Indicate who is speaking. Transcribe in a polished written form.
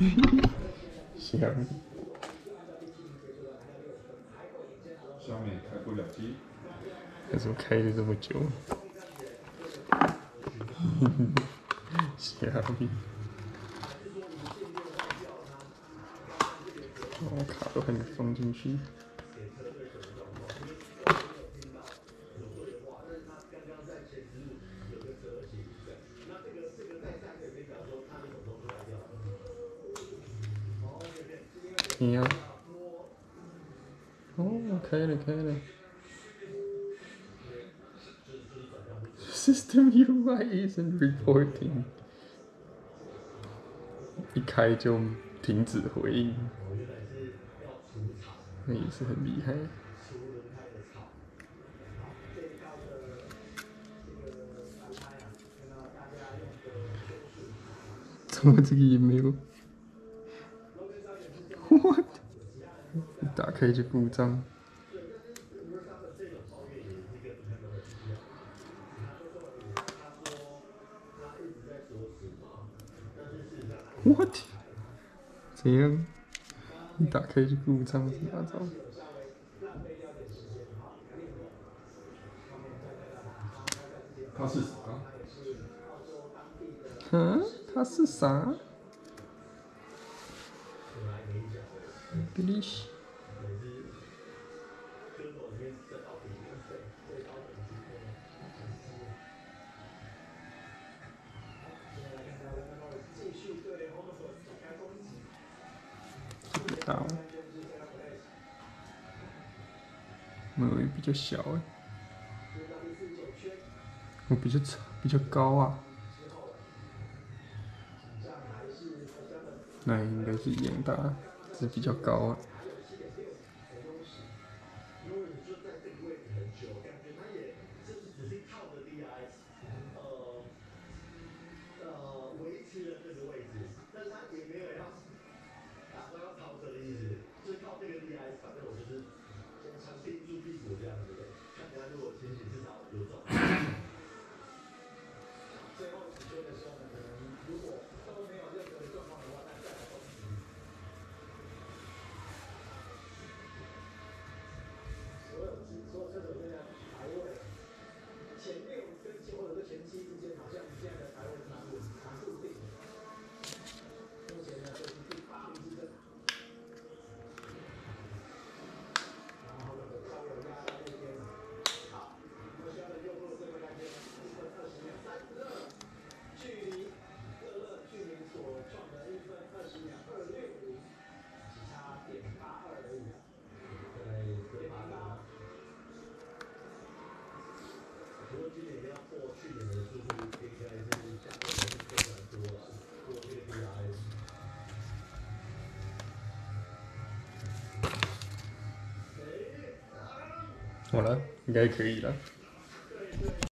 Speaker 1: 香。
Speaker 2: 下面开不了机。
Speaker 1: 为什么开了这么久？香。哦，卡都还没放进去。你呀？哦，开了开了。System UI isn't reporting。一开就停止回应，那也是很厉害。怎么这个也没有 ？What？ 一打开就故障。What？ 怎样？一打开就故障是哪招？
Speaker 2: 他是啥？
Speaker 1: 他是啥 ？English。大，我比较小哎，我比较高啊，那应该是一样大，只是比较高啊。好了，应该可以了。